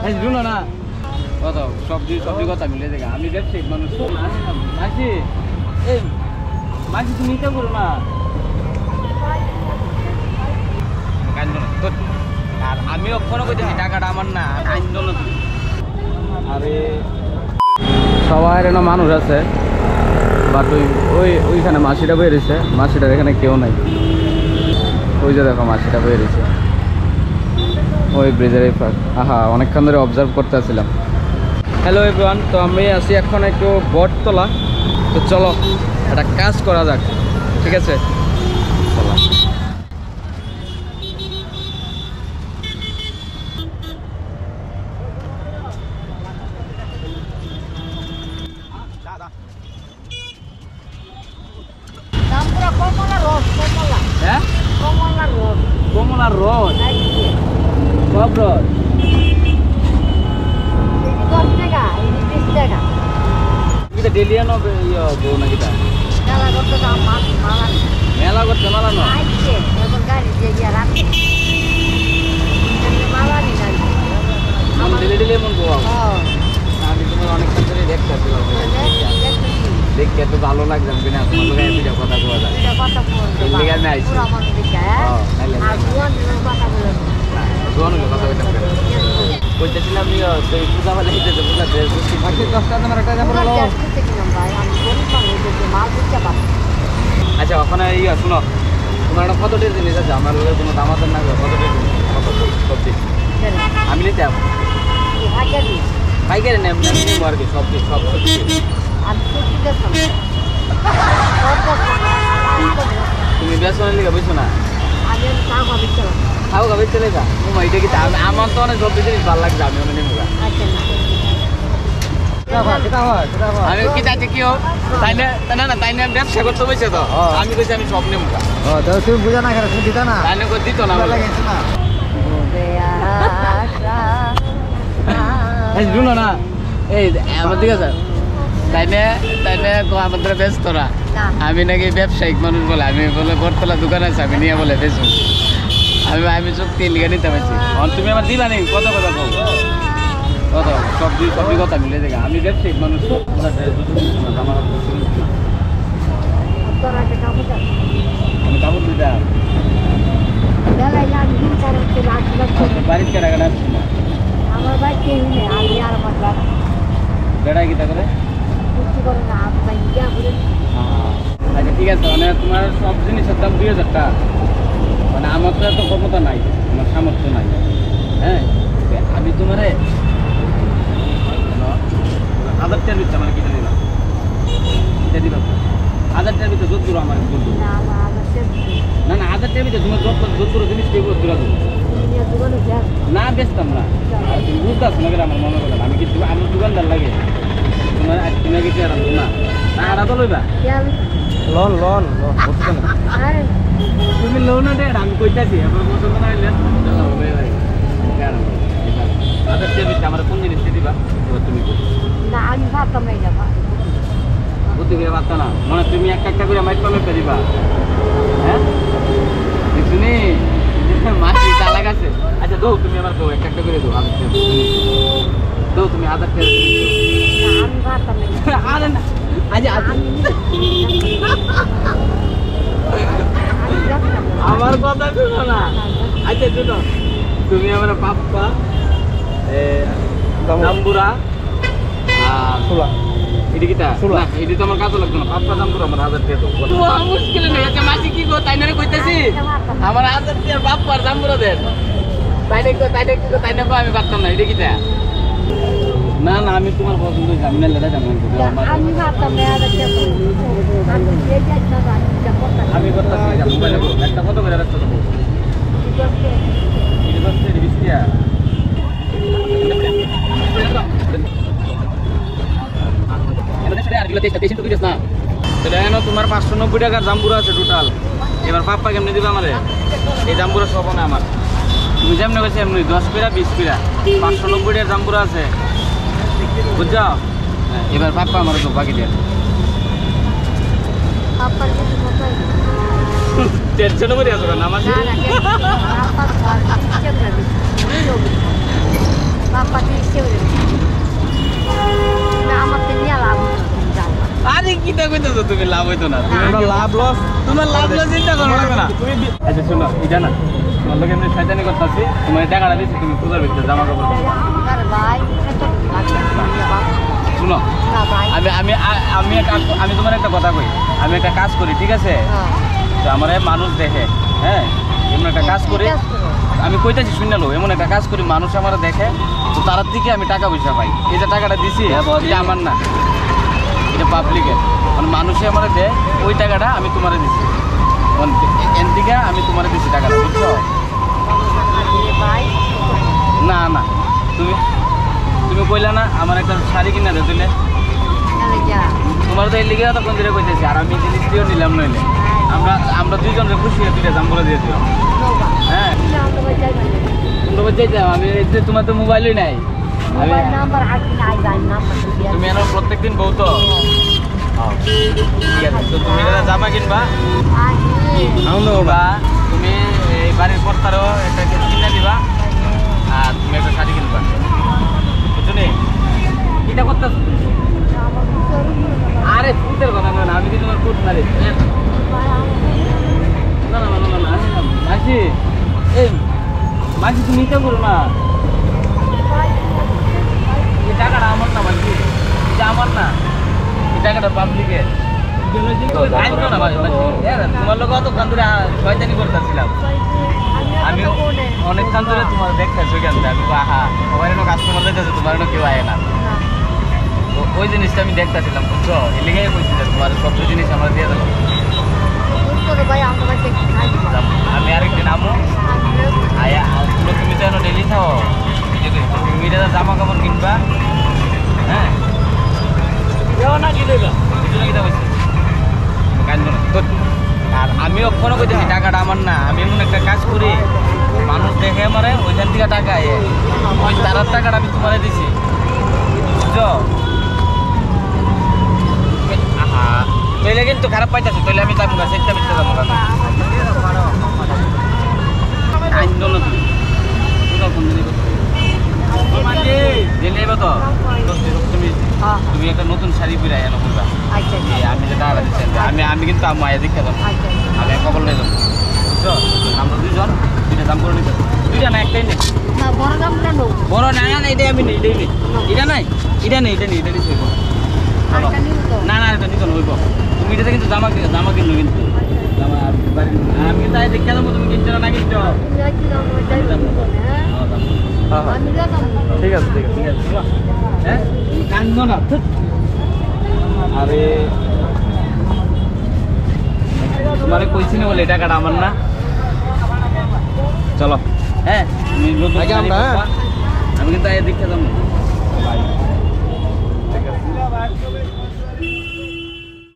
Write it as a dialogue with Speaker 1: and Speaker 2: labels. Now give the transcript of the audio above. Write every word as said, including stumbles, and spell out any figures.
Speaker 1: শুনো না কত সবজি সবজি কথা মিলে দেখা আমি ব্যবসায়িক মানুষ মাসি এই মাসি তুমি নিতে করো না আর আমি ওখানে কইতেছি টাকাটা আমার না আন্দোলন আরে সবাই না মানুষ আছে বাট ওই ওই ওইখানে মাসিটা বেরিয়েছে মাসিটার এখানে কেউ নাই ওই যে দেখো মাসিটা বেরিয়েছে ওই ব্রিজের এই পাশ আহা অনেকক্ষণ ধরে অবজার্ভ করতে আসছিলাম। হ্যালো এভরিওয়ান, তো আমি আছি এখন একটু বটতলা, তো চলো একটা কাজ করা যাক, ঠিক আছে চলো। হ্যাঁ কমলার রস সব রস ডেলি আনো বউ নাকি মেলা করতে মালা নো ডেলি ডেলি এমন বউ আমি তোমার অনেকক্ষণ ধরে দেখতে দেখতে এত ভালো লাগছে কিনা তোমার লোক দুইটা কথা বলা যায় আমি আইসি কইতেছিলাম পূজা ভালো হিতেছে পূজা ড্রেস দশটা তোমার একটা আচ্ছা ওখানে ইয়া শুনো তোমার একটা কত ড্রেস জিনিস আছে আমার লোকের কোনো দাম আছে না কত ড্রেস কত সবজি আমি নিতে যাবো পাইকারি নেব নেব আর কি সবজি সব সবজি তুমি বেসনের লিখে বুঝছো না খাও খাবে চলে যা ও এটা কি আমার তো অনেক সবজি জিনিস ভালো লাগছে আমি অনেক নেবো আমি কি চাইছি কি হোক তাই না না তাই না ব্যবসা করতে বসে তো আমি কইছি আমি সব নেবো তুমি বুঝা না তুমি দিতা না তাই না দিত না শুনো না এই আমার দিকে স্যার তাই না তাই না আমাদের ব্যস্ত না আমি নাকি ব্যবসায়িক মানুষ বলে আমি বলে বটতলা দোকান আছে আমি নিয়ে বলে বেচু আমি আমি সব তেল লিখে নিতে পারছি তুমি আমার দিবা নেই কত কথা কো কত সবজি সবজি কথা মিলে দেখা আমি ব্যবসায়িক মানুষ আমার আমি কাপড় দিতাম বাড়ির কেনাকাটা আসছি না আমার ভাই কেউ নেই আমি আর আমার বাবা বেড়াই গীতা করে আচ্ছা ঠিক আছে মানে তোমার সব জিনিসের দাম দুই হাজার টাকা মানে আমার তো এত ক্ষমতা নাই আমার সামর্থ্য নাই হ্যাঁ আমি তোমার হাজার টাকার ভিতরে আমার কিনে দিলাম কিনে দিলাম হাজার টাকার ভিতরে যোধ করো আমার না না হাজার টাকার ভিতরে তোমার যোধ যোধ করো জিনিস কেউ দূরা দেবো না বেচতাম না আর তুমি বুঝতে আসো না আমার মনে কথা আমি কিন্তু আমার দোকানদার লাগে তোমার তুমি কিছু আর না না আর তো লইবা লোন লোন তুমি লোন দে আমি কইতাছি আমার মতো মনে হইলে হাজার টাকা আমার কোন জিনিস দিবা তুমি না আমি ভাবতাম না যাবা বুদ্ধি করে ভাবতা না মানে তুমি একটা একটা করে মাইট পাবে দিবা হ্যাঁ শুনি মাছি চালাক আছে আচ্ছা দৌ তুমি আমার দৌ একটা একটা করে দৌ আমি দৌ তুমি হাজার টাকা আমি ভাবতাম না আরে না আজ আমার কথা শুনো না আচ্ছা শুনো তুমি আমার পাপ্পা জাম্বুরা আর ছোলা এটি কিটা ছোলা এটি তো আমার কাজে লাগতো না পাপ্পা জাম্বুরা আমার হাজার টাকা তো মুশকিল নেই আচ্ছা মাসি কি গো তাই না কইতেছি আমার হাজার টাকা পাপ্পা আর জাম্বুরা দেন তাই না তাই না তাই না আমি পারতাম না এটি কিটা না না আমি তোমার পছন্দ হয়েছে আমি না লেটা জানি আমি ভাবতাম না আমি করতেছি মোবাইলে একটা কত করে রাখতে দেবো তোমার পাঁচশো নব্বই টাকার জাম্বুরা আছে টোটাল এবার পাপ্পা কেমনি দিবে আমার এই জাম্বুরা সব না আমার তুমি যেমনি গেছে এমনি দশ পিড়া বিশ পিড়া পাঁচশো নব্বই টাকার জাম্বুরা আছে বুঝছো এবার পাপ্পা আমার তো বাকি দিয়ে টেনশন করে আসো না আমার পাপ্পা কইতেছো তুমি লাভ হইতো না
Speaker 2: আমরা লাভ লস
Speaker 1: তোমার লাভ লস চিন্তা করো না তুমি আচ্ছা শোনো এটা না তোমার লোক এমনি শয়তানি করতেছি তোমার টাকাটা দিচ্ছি তুমি পূজার ভিতরে জামা কাপড় শুনো আমি আমি আমি আমি তোমার একটা কথা কই আমি একটা কাজ করি ঠিক আছে তো আমার মানুষ দেখে হ্যাঁ এমন একটা কাজ করি আমি কইতাছি শুনলো এমন একটা কাজ করি মানুষ আমার দেখে তো তার দিকে আমি টাকা পয়সা পাই এই যে টাকাটা দিছি এটা আমার না এটা পাবলিকের মানে মানুষে আমার দেয় ওই টাকাটা আমি তোমারে দিছি এন থেকে আমি তোমারে দিছি টাকাটা বুঝছো না না তুমি তুমি কইলা না আমার একটা শাড়ি কিনা দে তুলে তোমার তো এই লিগে তখন ধরে কইতেছি আর আমি জিনিস দিও নিলাম নইলে আমরা আমরা দুইজনের খুশি হয়ে দুইটা দাম করে দিয়ে দিও হ্যাঁ আমি তোমার তো মোবাইলই নাই তুমি এর প্রত্যেক দিন বউ তো ঠিক আছে তো তুমি জামা কিনবা বা তুমি এই বাড়ির কর্তারও একটা কিনে দিবা আর তুমি একটা শাড়ি কিনবা বুঝছো নি এটা করতে আরে ফুটের কথা না আমি কি তোমার ফুট মারি না না না না না মাসি এই মাসি তুমি এটা করো না এই টাকাটা আমার না মাসি এটা আমার না এই টাকাটা পাবলিকের তোমার লোক অত কান ধরে শয়তানি করতেছিলাম আমি অনেক কান ধরে তোমার দেখতেছি কেন আমি আহা সবাই কাস্টমার দেখতেছে তোমার কেউ আয় না তো ওই জিনিসটা আমি দেখতেছিলাম বুঝছো এই লিগে কইছি যে তোমার সব জিনিস আমরা দিয়ে দেবো আমি আরেকদিন আমো আয়া তুমি তো এখন ডেলি খাও তুমি জামা কাপড় কিনবা হ্যাঁ না কি দেবা কিনা কইছি আর আমিও ফোনও করতেছি টাকাটা আমার না আমি এমন একটা কাজ করি মানুষ দেখে আমার ওইখান থেকে টাকা ওই তারার টাকাটা আমি তোমারে দিছি বুঝছো আহা তৈলে কিন্তু খারাপ পাইতেছি তৈলে আমি যাবো গা সেটা মিথ্যা যাবো আইন তো তুমি তুমি একটা নতুন শাড়ি পরে এনে করবা আমি যে টাকা দিচ্ছি আমি আমি কিন্তু মায়ের দীক্ষা যাবো আমি কবল নিয়ে যাবো বুঝছো আমরা দুজন দুইটা দাম করে নিতে দুইটা না একটাই নেই বড় না না এটাই আমি নেই এটাই নেই এটা নাই এটা নেই এটা নেই এটা নিচ্ছি না না এটা নিতে হইব তুমি এটাতে কিন্তু জামা জামা কিনবো কিন্তু জামা আমি কিন্তু দীক্ষা যাবো তুমি কিনছো না কিনছো ঠিক আছে ঠিক আছে ঠিক আছে হ্যাঁ কান্দ না আরে তোমারে কইছি না বলে টাকাটা আমার না চলো হ্যাঁ আমি কিন্তু দীক্ষা যাবো ঠিক আছে